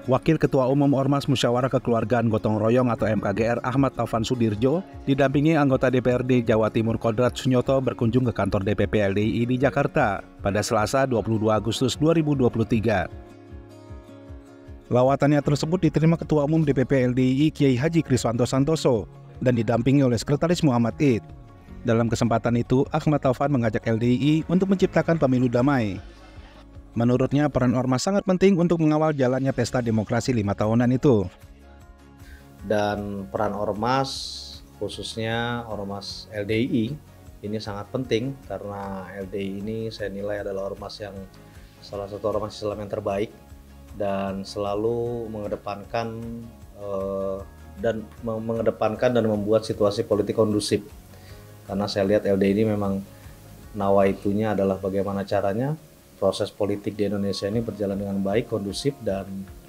Wakil Ketua Umum Ormas Musyawarah Kekeluargaan Gotong Royong atau MKGR Ahmad Taufan Sudirjo didampingi anggota DPRD Jawa Timur Kodrat Sunyoto berkunjung ke kantor DPP LDII di Jakarta pada Selasa 22 Agustus 2023. Lawatannya tersebut diterima Ketua Umum DPP LDII Kiai Haji Kriswanto Santoso dan didampingi oleh Sekretaris Muhammad Id. Dalam kesempatan itu, Ahmad Taufan mengajak LDII untuk menciptakan pemilu damai. Menurutnya, peran Ormas sangat penting untuk mengawal jalannya pesta demokrasi 5 tahunan itu. Dan peran Ormas, khususnya Ormas LDII, ini sangat penting karena LDII ini saya nilai adalah ormas yang salah satu ormas Islam yang terbaik dan selalu mengedepankan dan membuat situasi politik kondusif. Karena saya lihat LDII ini memang nawaitunya adalah bagaimana caranya proses politik di Indonesia ini berjalan dengan baik, kondusif, dan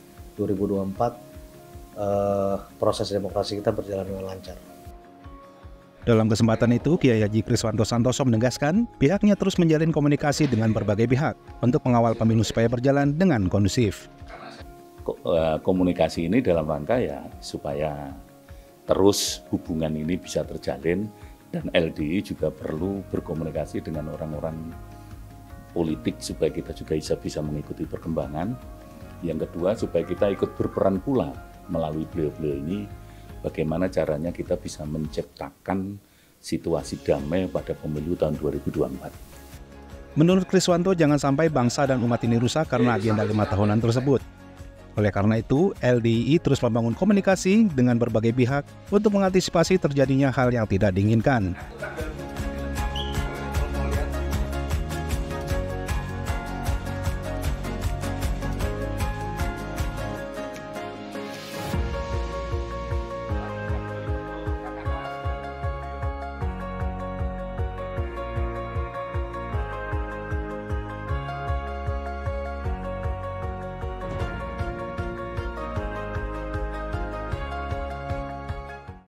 2024 proses demokrasi kita berjalan dengan lancar. Dalam kesempatan itu, Kiai Haji Kriswanto Santoso menegaskan pihaknya terus menjalin komunikasi dengan berbagai pihak untuk mengawal pemilu supaya berjalan dengan kondusif. Komunikasi ini dalam rangka ya supaya terus hubungan ini bisa terjalin, dan LDII juga perlu berkomunikasi dengan orang-orang politik supaya kita juga bisa mengikuti perkembangan. Yang kedua, supaya kita ikut berperan pula melalui beliau-beliau ini, bagaimana caranya kita bisa menciptakan situasi damai pada pemilu tahun 2024. Menurut Kriswanto, jangan sampai bangsa dan umat ini rusak karena agenda 5 tahunan tersebut. Oleh karena itu, LDII terus membangun komunikasi dengan berbagai pihak untuk mengantisipasi terjadinya hal yang tidak diinginkan.